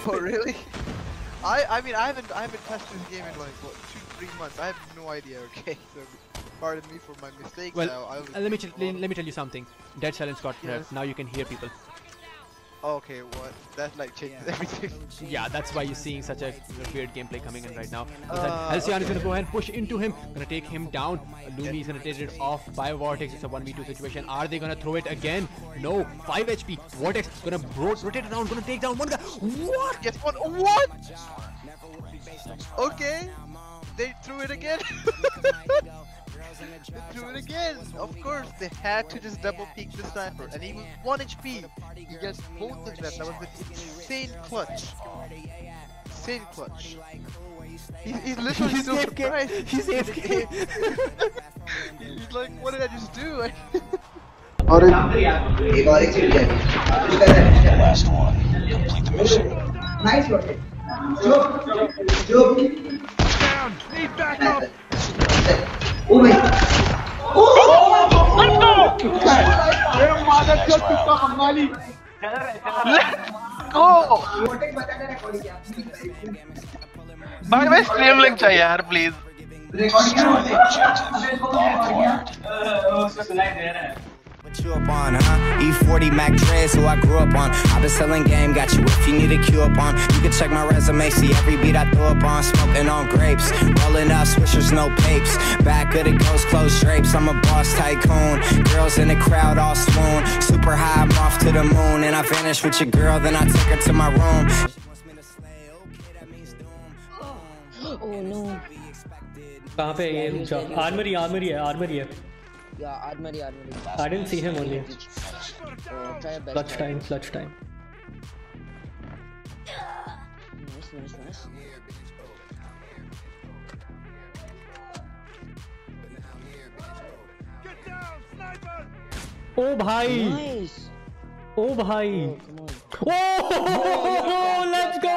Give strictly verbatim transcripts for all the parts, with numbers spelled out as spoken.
Oh really? I I mean I haven't I haven't touched this game in like what two three months. I have no idea. Okay, so pardon me for my mistakes. Well, now. uh, let me let me tell you something. Dead Silence got nerfed. Yes. Now you can hear people. Okay, what? That like changes everything. Yeah, that's why you're seeing such a weird gameplay coming in right now. Uh, Halcyon okay. is gonna go ahead and push into him, gonna take him down. Lumi is gonna take it off by Vortex. It's a one v two situation. Are they gonna throw it again? No. five H P. Vortex gonna bro rotate around, gonna take down one guy. What? Yes, one. What? Okay. They threw it again. They threw it again. Of course, they had to just double peek the sniper, and he was one H P. He gets both of them. That was an insane clutch. Insane clutch. He's, he's literally He's still A F K. surprised. He's A F K. He's like, what did I just do? Last one. Complete the mission. Nice rotate. Joke. Joke. Down. Need backup. Oh my. Oh! Let's go. Go! भाई मैं stream link चाहिए यार please Destroy the objective. Bomb acquired. What you up on, huh? E forty Mac Dre's who I grew up on. I've been selling game, got you if you need a cue up on. You can check my resume, see every beat I throw up on. Smoking on grapes, rolling up swishers, no papes. Back of the ghost, closed drapes. I'm a boss tycoon. Girls in the crowd all swoon. Super high, I'm off to the moon. And I vanish with your girl, then I take her to my room. She wants me to slay, okay, that means doom. Oh no. कहाँ पे ये रुक जा armoury armoury है armoury है Yeah, armory, armory. I didn't see him only. Oh, try your best. Clutch time, clutch time. Nice, nice, nice. Get down, sniper. Oh bhai. Nice. Oh bhai. Oh, come on. Oh, let's go.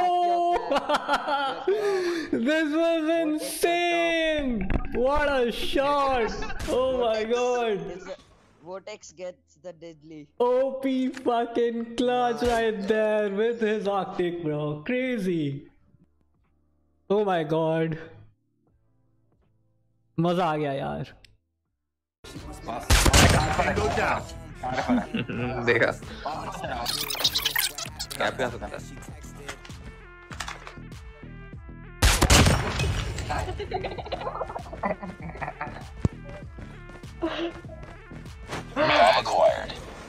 This was insane. What a shot. Oh my god. Vortex gets the deadly. O P fucking clutch right there with his Arctic, bro. Crazy. Oh my god. मजा आ गया यार. देखा क्या पे आ सकता है Bomb acquired.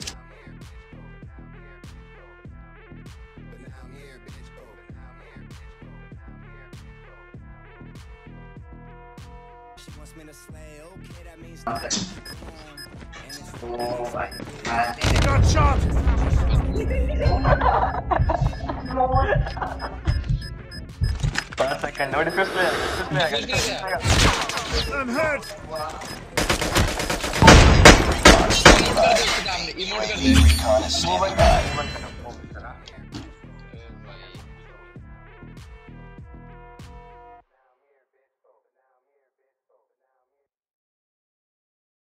She wants me to slay, okay, that means Got shot. पाँच second और डिफेंस में डिफेंस में आ गया I'm hurt. Recon is standing by.